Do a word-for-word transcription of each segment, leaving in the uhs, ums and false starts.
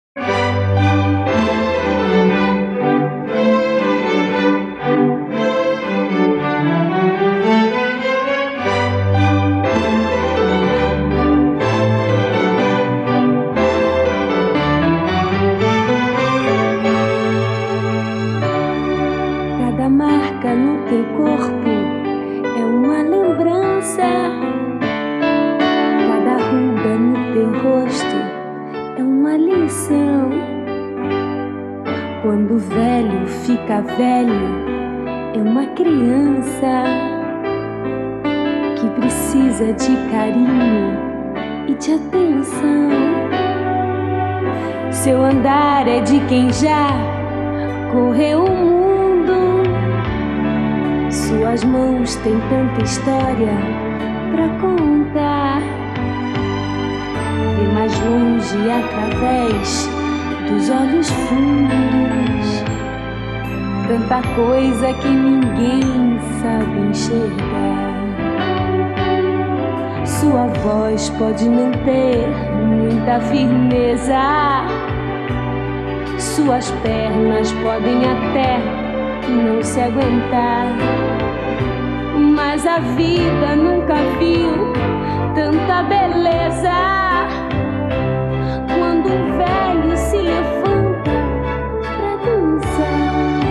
Cada marca no teu corpo é uma lembrança. Cada ruga no teu rosto é uma lição. Quando o velho fica velho, é uma criança que precisa de carinho e de atenção. Seu andar é de quem já correu o mundo. Suas mãos têm tanta história pra contar. Vê mais longe através dos olhos fundos. Tanta coisa que ninguém sabe enxergar. Sua voz pode não ter muita firmeza. Suas pernas podem até não se aguentar. Mas a vida nunca viu tanta beleza. Quando um velho se levanta pra dançar,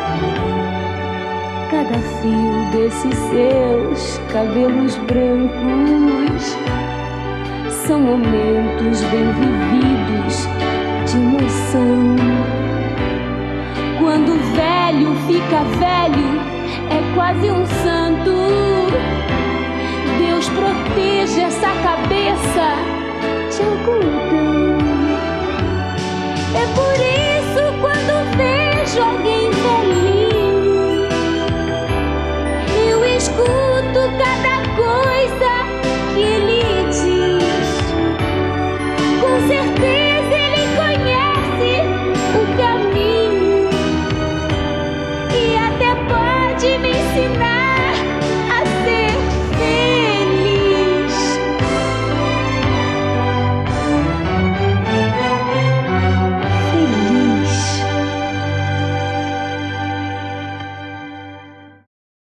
cada fio desses seus cabelos brancos são momentos bem vividos de emoção. Quando o velho fica velho, é quase um santo. Deus proteja essa cabeça de algum